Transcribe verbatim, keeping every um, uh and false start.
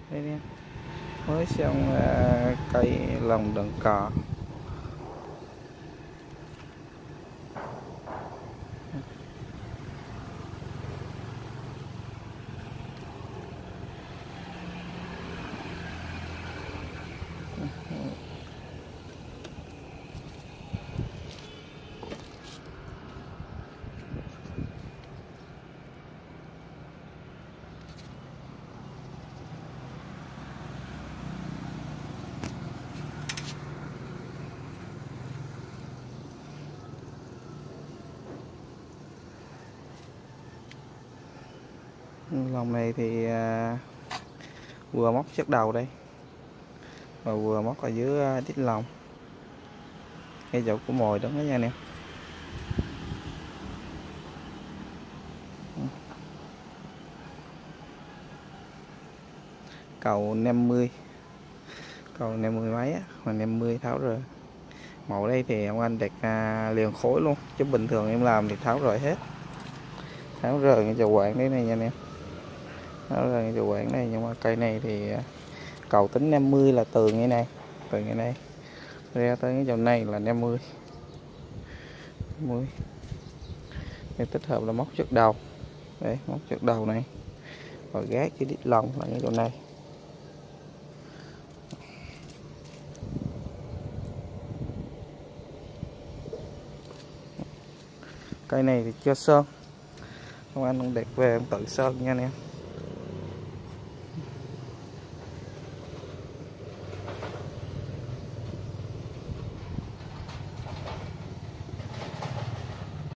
Đây nè, mới xong à, cây lòng đờn cò. Lòng này thì à, vừa móc chất đầu đây và vừa móc ở dưới à, đít lòng ngay chỗ của mồi đó nha anh em. Cầu năm mươi, cầu năm mươi mấy á, mà năm mươi tháo rời. Mẫu đây thì ông anh đặt à, liền khối luôn, chứ bình thường em làm thì tháo rời hết. Tháo rời cái chậu quạng đấy này nha anh em. Tháo rời cái chậu quạng này, nhưng mà cây này thì cầu tính năm mươi là từ ngay này, từ ngay này ra tới cái chậu này là năm mươi. năm mươi. Để tích hợp là móc chất đầu. Đấy, móc chất đầu này. Và gác cái đít lông là cái chỗ này. Cây này thì chưa sơn, không anh không đẹp về em tự sơn nha anh em.